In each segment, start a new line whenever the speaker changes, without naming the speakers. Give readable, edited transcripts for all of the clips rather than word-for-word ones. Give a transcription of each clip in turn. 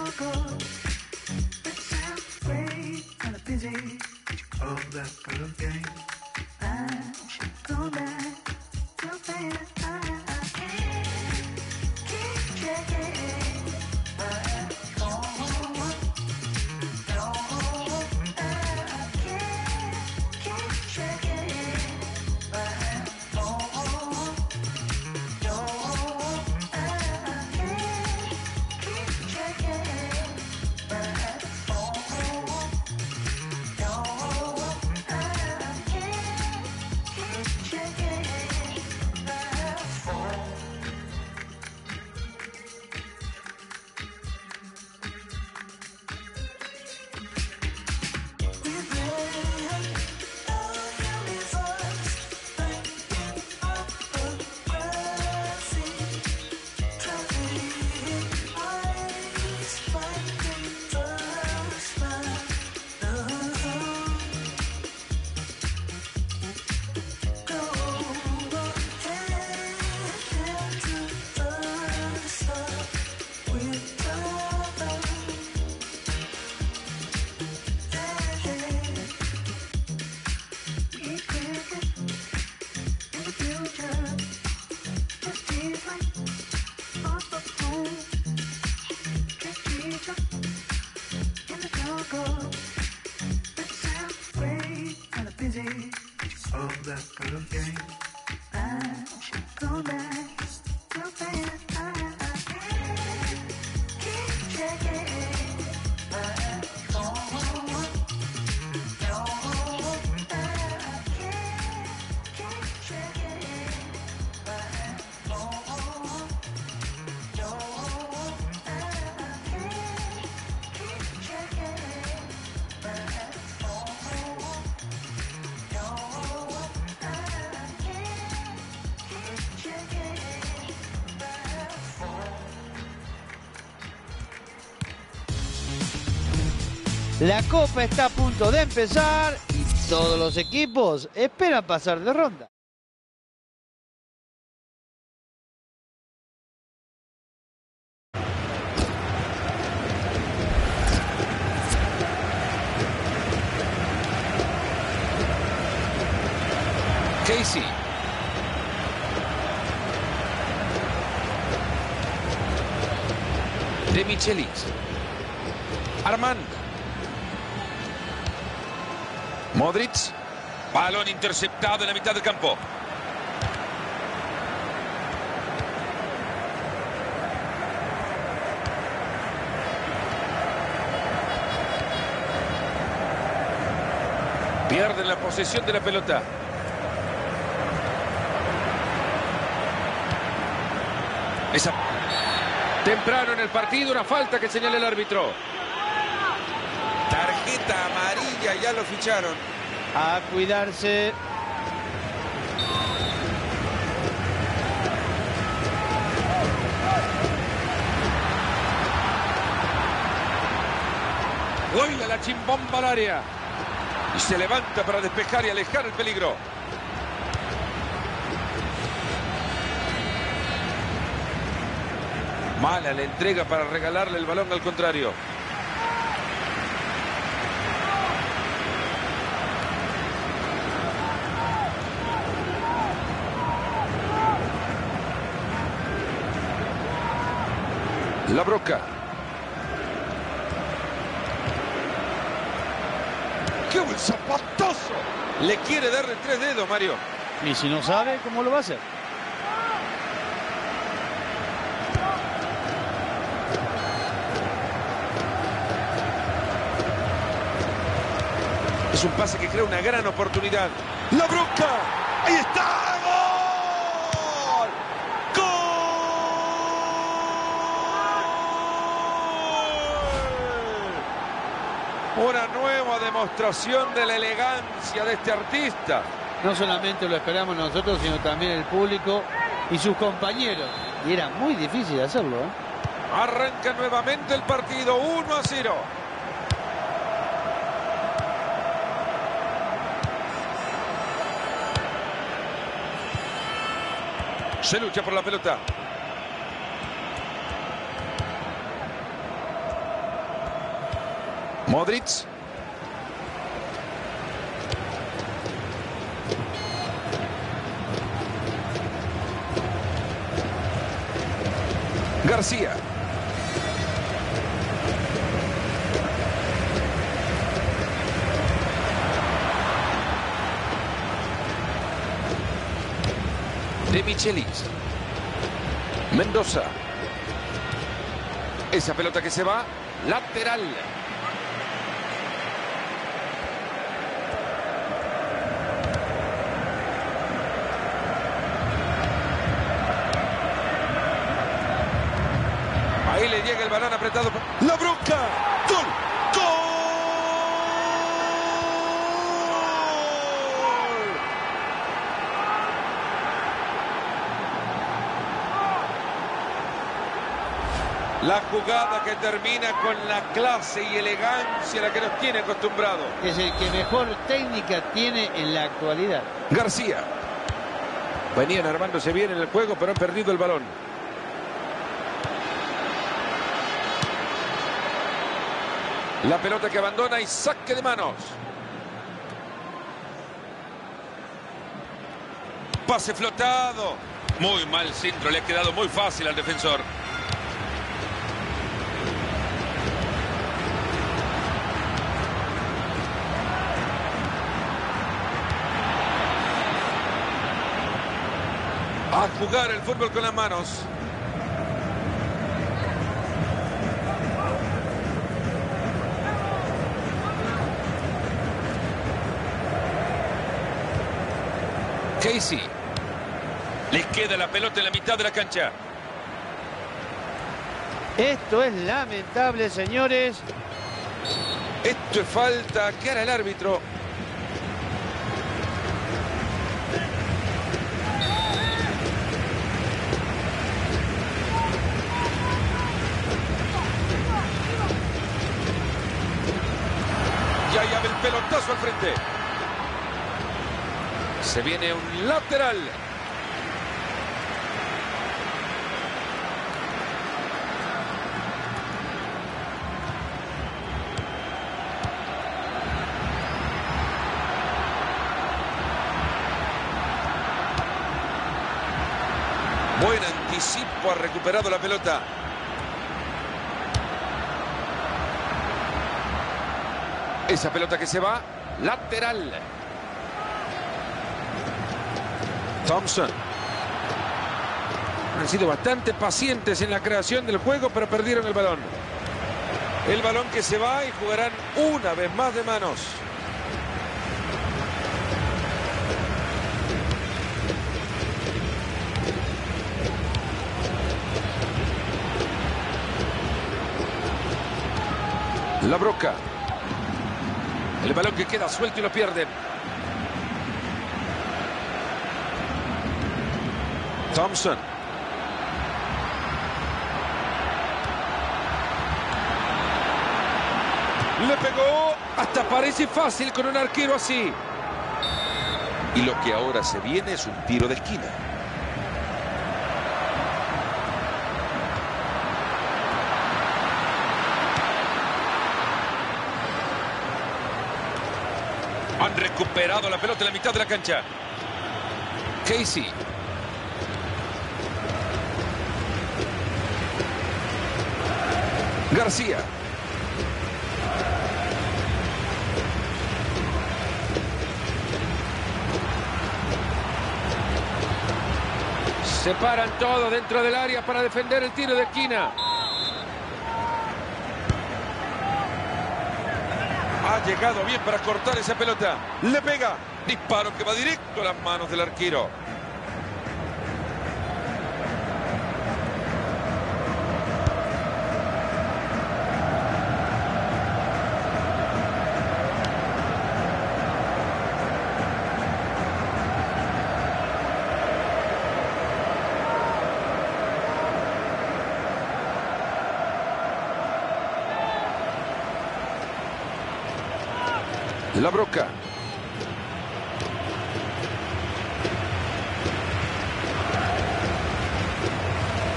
La Copa está a punto de empezar y todos los equipos esperan pasar de ronda.
Casey. De Michelis. Armand. Modric. Balón interceptado en la mitad del campo. Pierden la posesión de la pelota. Esa... Temprano en el partido, una falta que señala el árbitro.
Tarjeta amarilla, ya lo ficharon.
A cuidarse.
Vuela la chimbomba al área. Y se levanta para despejar y alejar el peligro. Mala la entrega para regalarle el balón al contrario. La Broca. ¡Qué buen zapatazo! Le quiere darle 3 dedos, Mario.
Y si no sabe, ¿cómo lo va a hacer?
Es un pase que crea una gran oportunidad. La Broca. Ahí está. ¡Gol! ¡Gol! Una nueva demostración de la elegancia de este artista.
No solamente lo esperamos nosotros, sino también el público y sus compañeros. Y era muy difícil hacerlo, ¿eh?
Arranca nuevamente el partido, 1-0. Se lucha por la pelota. Modric. García. De Michelis. Mendoza. Esa pelota que se va. Lateral. Ahí le llega el balón apretado. La bronca. ¡Gol! ¡Gol! La jugada que termina con la clase y elegancia a la que nos tiene acostumbrado.
Es el que mejor técnica tiene en la actualidad.
García. Venían armándose bien en el juego, pero han perdido el balón. La pelota que abandona y saque de manos. Pase flotado. Muy mal centro, le ha quedado muy fácil al defensor. A jugar el fútbol con las manos. Casey. Les queda la pelota en la mitad de la cancha.
Esto es lamentable, señores.
Esto es falta. ¿Qué hará el árbitro? Ya llama el pelotazo al frente. Se viene un lateral. Buen anticipo, ha recuperado la pelota. Esa pelota que se va, lateral. Thompson. Han sido bastante pacientes en la creación del juego, pero perdieron el balón. El balón que se va y jugarán una vez más de manos. La Broca. El balón que queda suelto y lo pierden. Thompson. Le pegó. Hasta parece fácil con un arquero así. Y lo que ahora se viene es un tiro de esquina. Han recuperado la pelota en la mitad de la cancha. Casey. García. Se paran todos dentro del área para defender el tiro de esquina. Ha llegado bien para cortar esa pelota. Le pega. Disparo que va directo a las manos del arquero. La Broca.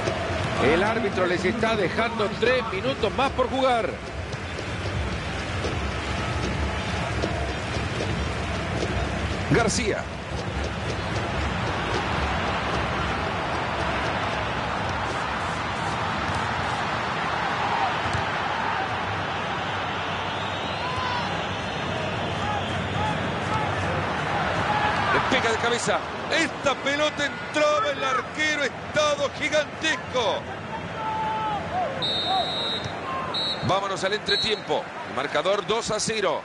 El árbitro les está dejando 3 minutos más por jugar. García. Le pega de cabeza. Esta pelota entraba, el arquero, estado gigantesco. Vámonos al entretiempo. El marcador 2-0.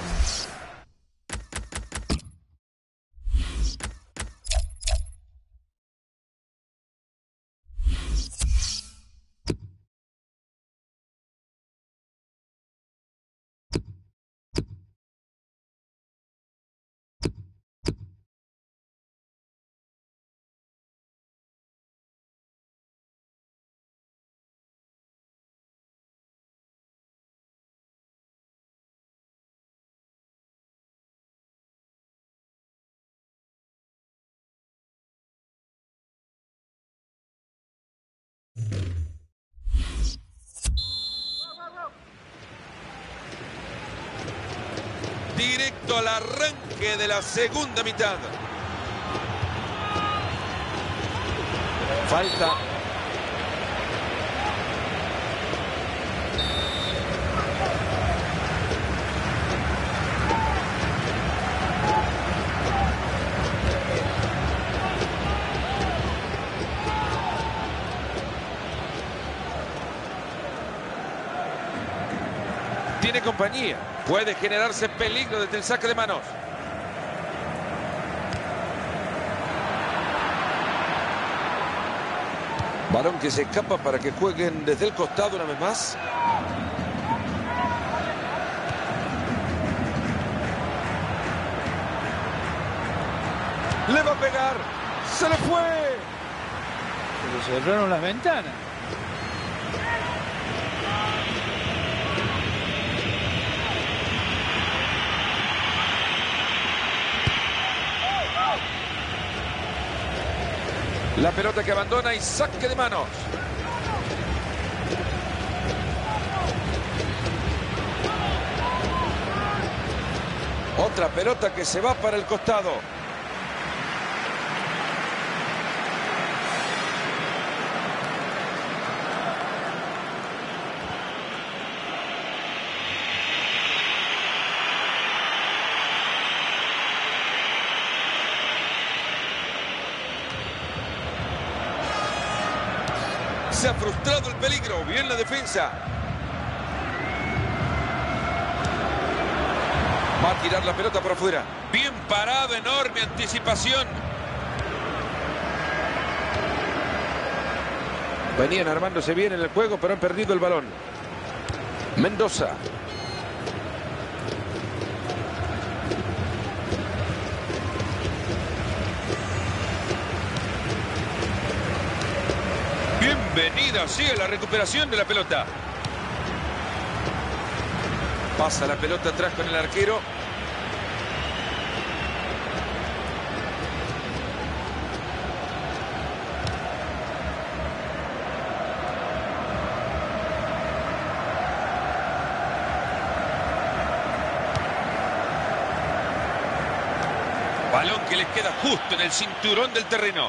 Directo al arranque de la segunda mitad. Falta. Tiene compañía. Puede generarse peligro desde el saque de manos. Balón que se escapa para que jueguen desde el costado una vez más. Le va a pegar. Se le fue.
Se le cerraron las ventanas.
La pelota que abandona y saque de manos. Otra pelota que se va para el costado. Se ha frustrado el peligro. Bien la defensa. Va a tirar la pelota por afuera. Bien parado, enorme anticipación. Venían armándose bien en el juego, pero han perdido el balón. Mendoza. Bienvenida, sigue la recuperación de la pelota. Pasa la pelota atrás con el arquero. Balón que les queda justo en el cinturón del terreno.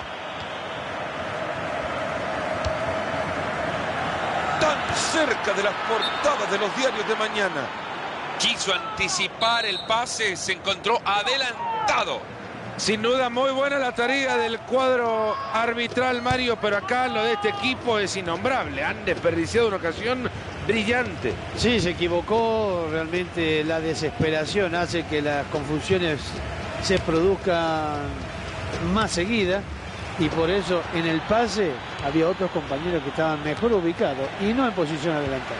Tan cerca de las portadas de los diarios de mañana. Quiso anticipar el pase, se encontró adelantado.
Sin duda muy buena la tarea del cuadro arbitral, Mario, pero acá lo de este equipo es innombrable. Han desperdiciado una ocasión brillante.
Sí, se equivocó. Realmente la desesperación hace que las confusiones se produzcan más seguidas. Y por eso en el pase había otros compañeros que estaban mejor ubicados y no en posición adelantada.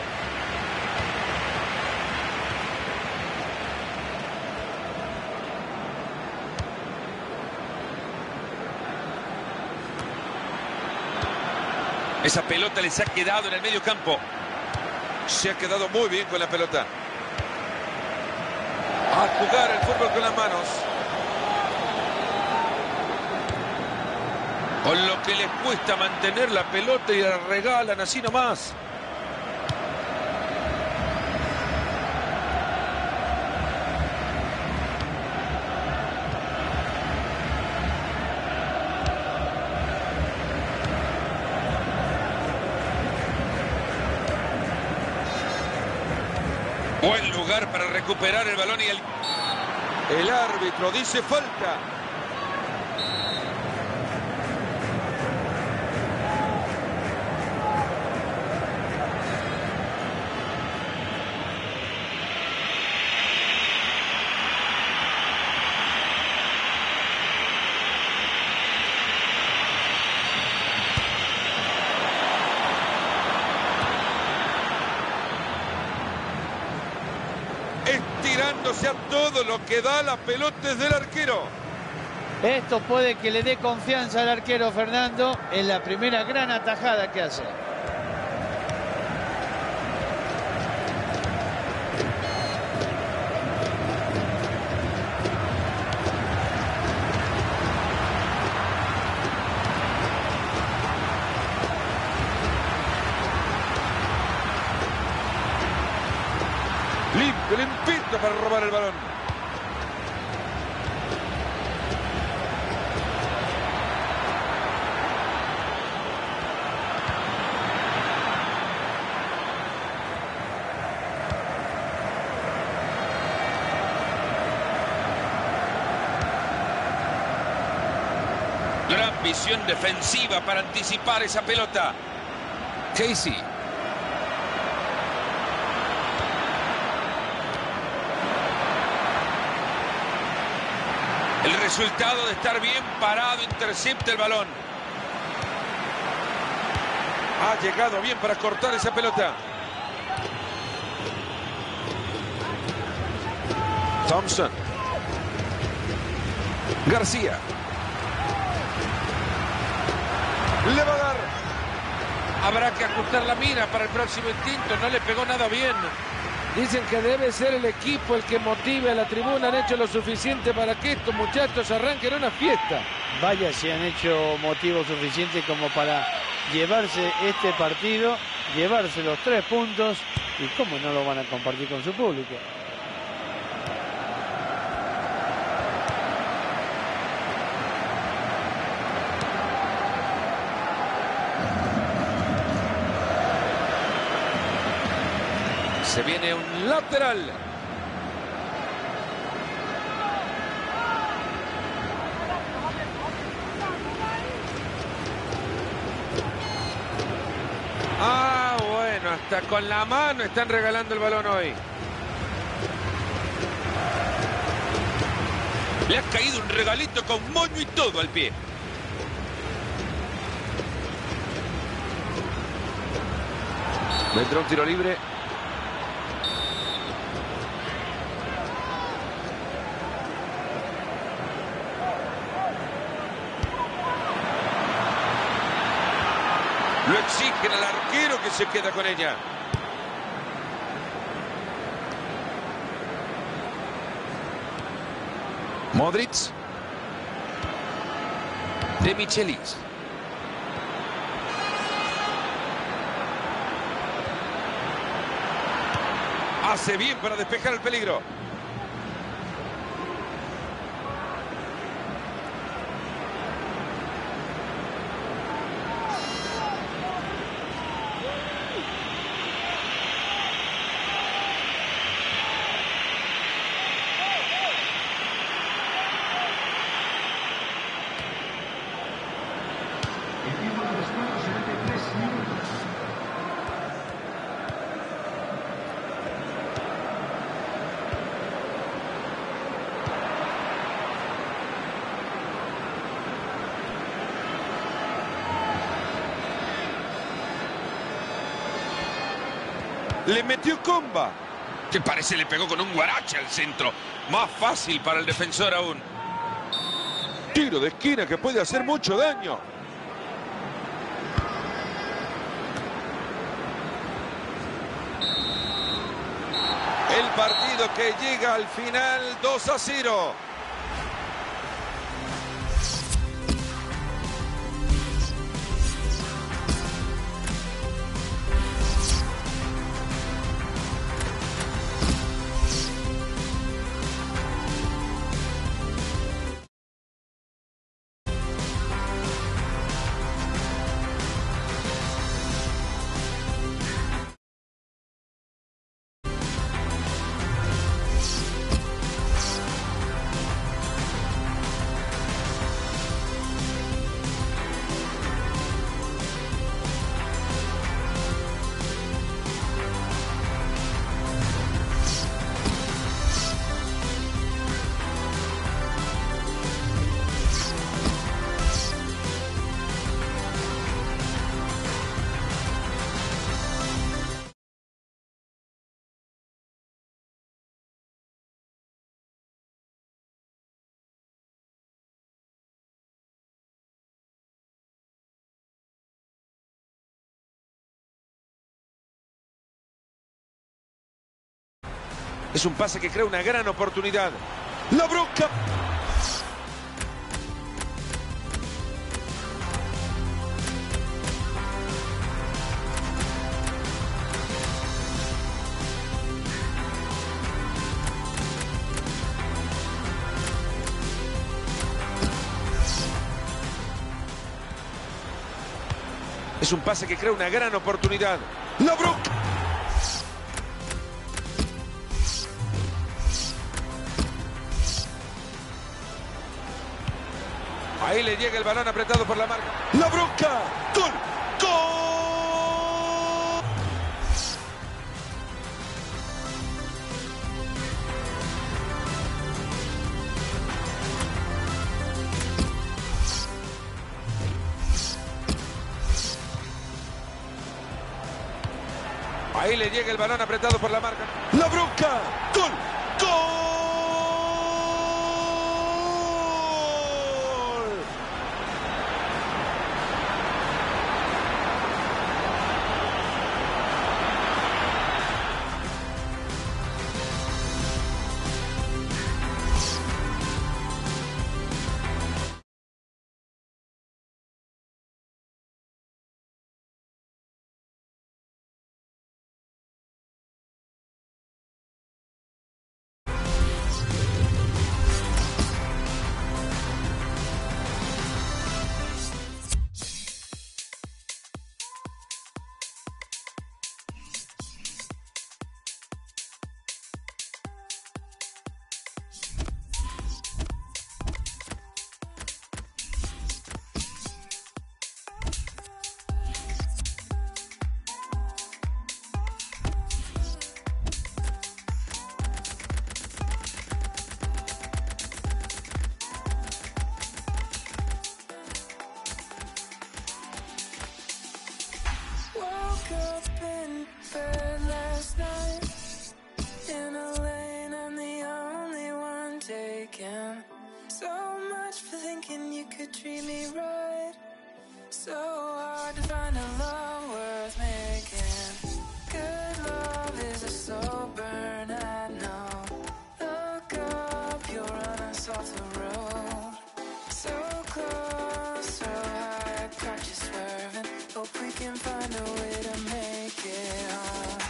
Esa pelota les ha quedado en el medio campo. Se ha quedado muy bien con la pelota. A jugar el fútbol con las manos. Con lo que les cuesta mantener la pelota y la regalan así nomás. Buen lugar para recuperar el balón y
El árbitro dice falta. Estirándose a todo lo que da la pelota es del arquero.
Esto puede que le dé confianza al arquero Fernando en la primera gran atajada que hace.
Limpio, limpito para robar el balón.
gran visión defensiva para anticipar esa pelota. Casey. El resultado de estar bien parado, intercepta el balón.
Ha llegado bien para cortar esa pelota. Thompson. García. Le va a dar.
Habrá que ajustar la mira para el próximo instinto. No le pegó nada bien. Dicen que debe ser el equipo el que motive a la tribuna. Han hecho lo suficiente para que estos muchachos arranquen una fiesta.
Vaya si han hecho motivo suficiente como para llevarse este partido, llevarse los 3 puntos, y cómo no lo van a compartir con su público.
Se viene un lateral.
Ah, bueno, hasta con la mano están regalando el balón hoy.
Le ha caído un regalito con moño y todo al pie.
Vendrá un tiro libre. Lo exigen al arquero que se queda con ella. Modric. De Michelis. Hace bien para despejar el peligro. Le metió comba.
Que parece le pegó con un guarache al centro. Más fácil para el defensor aún.
Tiro de esquina que puede hacer mucho daño. El partido que llega al final 2-0. Es un pase que crea una gran oportunidad. La Broca. Es un pase que crea una gran oportunidad. La Broca. Ahí le llega el balón apretado por la marca. La Broca. ¡Gol! ¡Gol! Ahí le llega el balón apretado por la marca. La Broca. ¡Gol! ¡Gol!
So much for thinking you could treat me right. So hard to find a love worth making. Good love is a slow burn, I know. Look up, you're running off the road. So close, so high, caught you swerving. Hope we can find a way to make it home.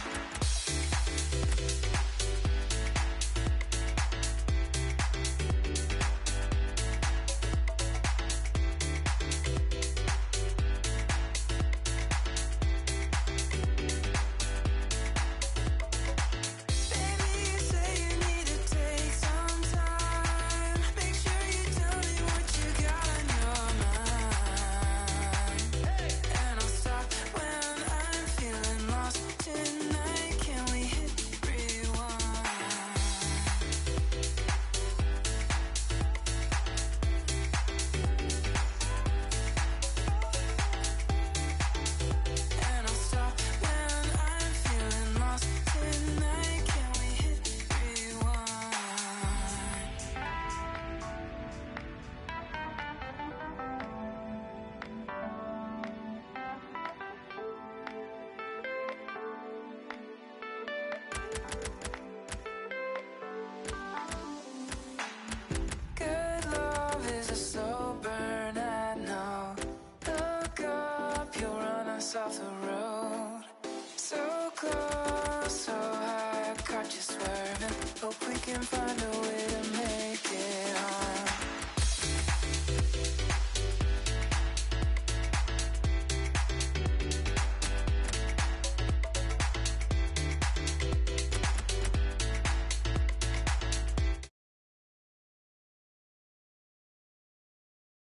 Off the road, so close, so high, caught you swerving. Hope we can find a